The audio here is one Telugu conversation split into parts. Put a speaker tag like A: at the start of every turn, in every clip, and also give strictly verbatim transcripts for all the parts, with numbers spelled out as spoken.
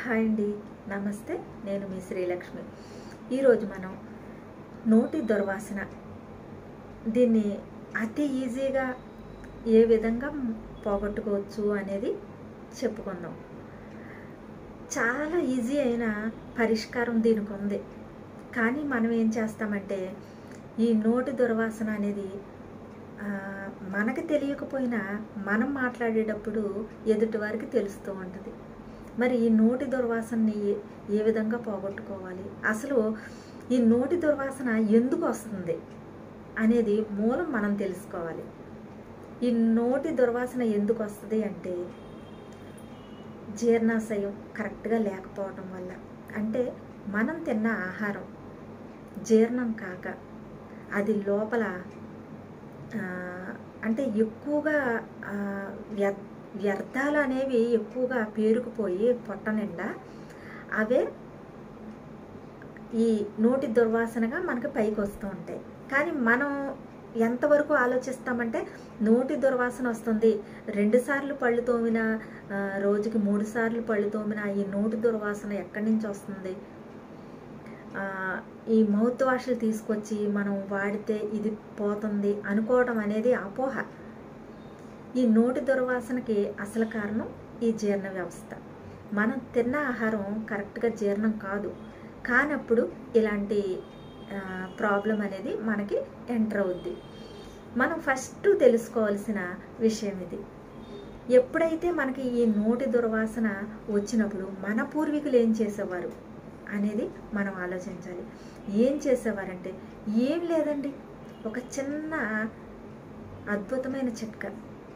A: హాయ్ అండి, నమస్తే. నేను మీ శ్రీలక్ష్మి. ఈరోజు మనం నోటి దుర్వాసన దీన్ని అతి ఈజీగా ఏ విధంగా పోగొట్టుకోవచ్చు అనేది చెప్పుకుందాం. చాలా ఈజీ అయిన పరిష్కారం దీనికి ఉంది. కానీ మనం ఏం చేస్తామంటే ఈ నోటి దుర్వాసన అనేది మనకు తెలియకపోయినా మనం మాట్లాడేటప్పుడు ఎదుటి వారికి తెలుస్తూ ఉంటుంది. మరి ఈ నోటి దుర్వాసనని ఏ విధంగా పోగొట్టుకోవాలి, అసలు ఈ నోటి దుర్వాసన ఎందుకు వస్తుంది అనేది మూలం మనం తెలుసుకోవాలి. ఈ నోటి దుర్వాసన ఎందుకు వస్తుంది అంటే జీర్ణాశయం కరెక్ట్గా లేకపోవడం వల్ల, అంటే మనం తిన్న ఆహారం జీర్ణం కాక అది లోపల అంటే ఎక్కువగా వ్యర్థాలు అనేవి ఎక్కువగా పేరుకుపోయి పొట్ట నిండా అవే ఈ నోటి దుర్వాసనగా మనకి పైకి వస్తూ ఉంటాయి. కానీ మనం ఎంతవరకు ఆలోచిస్తామంటే నోటి దుర్వాసన వస్తుంది, రెండు సార్లు పళ్ళు తోమిన రోజుకి మూడు సార్లు పళ్ళు తోమిన ఈ నోటి దుర్వాసన ఎక్కడి నుంచి వస్తుంది, ఈ మౌత్ వాష్లు తీసుకొచ్చి మనం వాడితే ఇది పోతుంది అనుకోవడం అనేది అపోహ. ఈ నోటి దుర్వాసనకి అసలు కారణం ఈ జీర్ణ వ్యవస్థ. మనం తిన్న ఆహారం కరెక్ట్గా జీర్ణం కాదు, కానప్పుడు ఇలాంటి ప్రాబ్లం అనేది మనకి ఎంటర్ అవుద్ది. మనం ఫస్ట్ తెలుసుకోవాల్సిన విషయం ఇది. ఎప్పుడైతే మనకి ఈ నోటి దుర్వాసన వచ్చినప్పుడు మన పూర్వీకులు ఏం చేసేవారు అనేది మనం ఆలోచించాలి. ఏం చేసేవారంటే ఏం లేదండి, ఒక చిన్న అద్భుతమైన చిట్కా.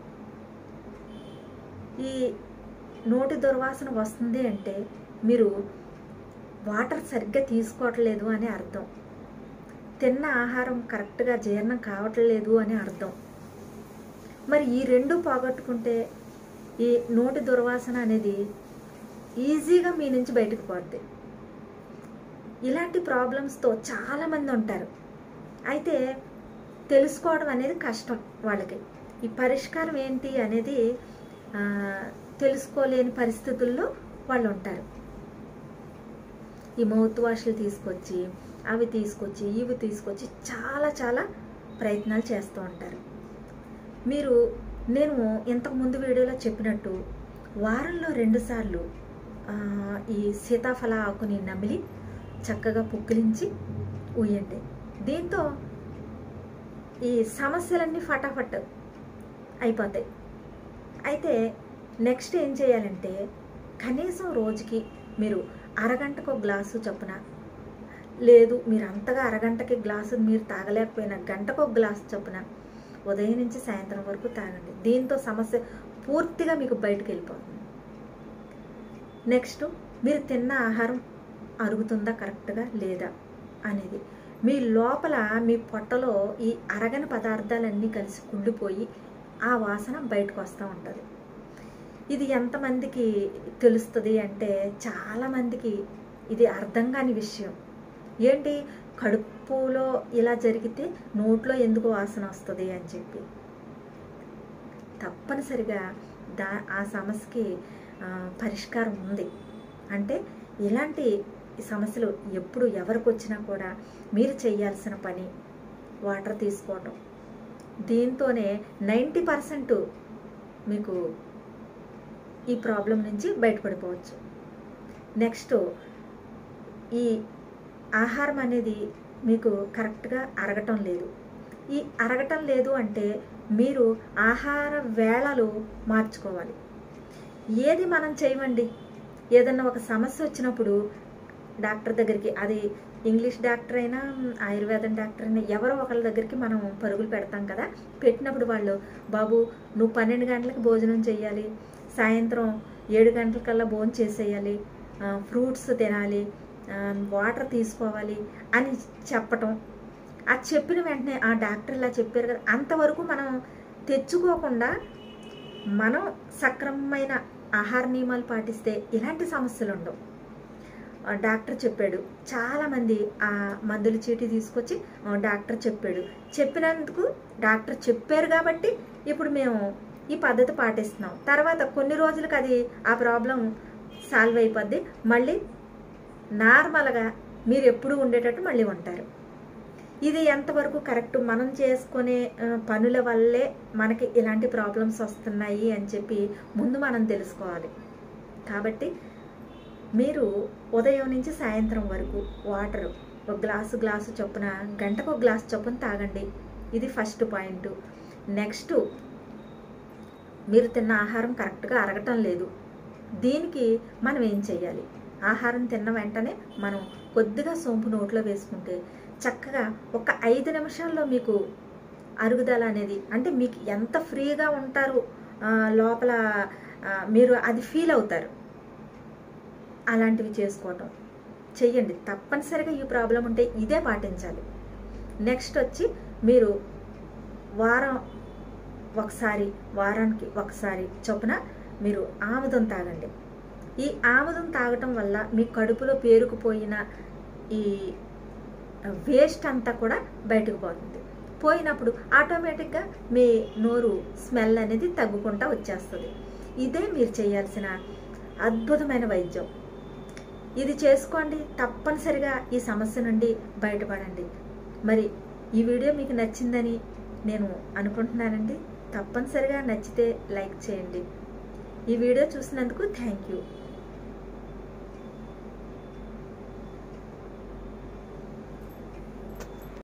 A: ఈ నోటి దుర్వాసన వస్తుంది అంటే మీరు వాటర్ సరిగ్గా తీసుకోవట్లేదు అని అర్థం, తిన్న ఆహారం కరెక్ట్గా జీర్ణం కావట్లేదు అని అర్థం. మరి ఈ రెండు పోగొట్టుకుంటే ఈ నోటి దుర్వాసన అనేది ఈజీగా మీ నుంచి బయటకు పోద్ది. ఇలాంటి ప్రాబ్లమ్స్తో చాలామంది ఉంటారు, అయితే తెలుసుకోవడం అనేది కష్టం వాళ్ళకి. ఈ పరిష్కారం ఏంటి అనేది తెలుసుకోలేని పరిస్థితుల్లో వాళ్ళు ఉంటారు. ఈ మౌత్ వాష్లు తీసుకొచ్చి అవి తీసుకొచ్చి ఇవి తీసుకొచ్చి చాలా చాలా ప్రయత్నాలు చేస్తూ ఉంటారు. మీరు నేను ఇంతకుముందు వీడియోలో చెప్పినట్టు వారంలో రెండుసార్లు ఈ సీతాఫల ఆకుని నమిలి చక్కగా పుక్కిలించి ఊయండి. దీంతో ఈ సమస్యలన్నీ ఫటాఫట్ అయిపోతాయి. అయితే నెక్స్ట్ ఏం చేయాలంటే కనీసం రోజుకి మీరు అరగంటకు ఒక గ్లాసు చొప్పున, లేదు మీరు అంతగా అరగంటకి గ్లాసు మీరు తాగలేకపోయినా గంటకు ఒక గ్లాసు చొప్పున ఉదయం నుంచి సాయంత్రం వరకు తాగండి. దీంతో సమస్య పూర్తిగా మీకు బయటకు వెళ్ళిపోతుంది. నెక్స్ట్ మీరు తిన్న ఆహారం అరుగుతుందా కరెక్ట్గా లేదా అనేది, మీ లోపల మీ పొట్టలో ఈ అరగని పదార్థాలన్నీ కలిసి కుళ్ళిపోయి ఆ వాసన బయటకు వస్తూ ఉంటుంది. ఇది ఎంతమందికి తెలుస్తుంది అంటే చాలామందికి ఇది అర్థం కాని విషయం. ఏంటి, కడుపులో ఇలా జరిగితే నోట్లో ఎందుకు వాసన వస్తుంది అని చెప్పి. తప్పనిసరిగా దా ఆ సమస్యకి పరిష్కారం ఉంది. అంటే ఇలాంటి సమస్యలు ఎప్పుడు ఎవరికి వచ్చినా కూడా మీరు చేయాల్సిన పని వాటర్ తీసుకోవటం. దీంతోనే నైంటీ పర్సెంట్ మీకు ఈ ప్రాబ్లం నుంచి బయటపడిపోవచ్చు. నెక్స్ట్ ఈ ఆహారం అనేది మీకు కరెక్ట్గా అరగటం లేదు. ఈ అరగటం లేదు అంటే మీరు ఆహార వేళలు మార్చుకోవాలి. ఏది మనం చేయమండి, ఏదన్నా ఒక సమస్య వచ్చినప్పుడు డాక్టర్ దగ్గరికి, అది ఇంగ్లీష్ డాక్టర్ అయినా ఆయుర్వేదం డాక్టర్ అయినా ఎవరో ఒకళ్ళ దగ్గరికి మనం పరుగులు పెడతాం కదా. పెట్టినప్పుడు వాళ్ళు, బాబు నువ్వు పన్నెండు గంటలకు భోజనం చేయాలి, సాయంత్రం ఏడు గంటలకల్లా భోజనం చేసేయాలి, ఫ్రూట్స్ తినాలి, వాటర్ తీసుకోవాలి అని చెప్పటం. అది చెప్పిన వెంటనే ఆ డాక్టర్ ఇలా చెప్పారు కదా, అంతవరకు మనం తెచ్చుకోకుండా మనం సక్రమమైన ఆహార నియమాలు పాటిస్తే ఇలాంటి సమస్యలు ఉండవు. డాక్టర్ చెప్పాడు, చాలామంది ఆ మందుల చీటీ తీసుకొచ్చి డాక్టర్ చెప్పాడు, చెప్పినందుకు డాక్టర్ చెప్పారు కాబట్టి ఇప్పుడు మేము ఈ పద్ధతి పాటిస్తున్నాం. తర్వాత కొన్ని రోజులకు అది ఆ ప్రాబ్లం సాల్వ్ అయిపోద్ది. మళ్ళీ నార్మల్గా మీరు ఎప్పుడు ఉండేటట్టు మళ్ళీ ఉంటారు. ఇది ఎంతవరకు కరెక్ట్? మనం చేసుకునే పనుల వల్లే మనకి ఇలాంటి ప్రాబ్లమ్స్ వస్తున్నాయి అని చెప్పి ముందు మనం తెలుసుకోవాలి. కాబట్టి మీరు ఉదయం నుంచి సాయంత్రం వరకు వాటర్ ఒక గ్లాసు గ్లాసు చొప్పున గంటకు ఒక గ్లాసు చొప్పున తాగండి. ఇది ఫస్ట్ పాయింట్. నెక్స్ట్, మీరు తిన్న ఆహారం కరెక్ట్గా అరగటం లేదు. దీనికి మనం ఏం చేయాలి? ఆహారం తిన్న వెంటనే మనం కొద్దిగా సోంపు నోట్లో వేసుకుంటే చక్కగా ఒక ఐదు నిమిషాల్లో మీకు అరుగుదల అనేది, అంటే మీకు ఎంత ఫ్రీగా ఉంటారు లోపల మీరు అది ఫీల్ అవుతారు. అలాంటివి చేసుకోవటం చెయ్యండి. తప్పనిసరిగా ఈ ప్రాబ్లం ఉంటే ఇదే పాటించాలి. నెక్స్ట్ వచ్చి మీరు వారం ఒకసారి వారానికి ఒకసారి చొప్పున మీరు ఆముదం తాగండి. ఈ ఆముదం తాగటం వల్ల మీ కడుపులో పేరుకుపోయిన ఈ వేస్ట్ అంతా కూడా బయటకు పోతుంది. పోయినప్పుడు ఆటోమేటిక్గా మీ నోరు స్మెల్ అనేది తగ్గుకుంటూ వచ్చేస్తుంది. ఇదే మీరు చేయాల్సిన అద్భుతమైన వైద్యం. ఇది చేసుకోండి, తప్పనిసరిగా ఈ సమస్య నుండి బయటపడండి. మరి ఈ వీడియో మీకు నచ్చిందని నేను అనుకుంటున్నానండి. తప్పనిసరిగా నచ్చితే లైక్ చేయండి. ఈ వీడియో చూసినందుకు థ్యాంక్ యూ.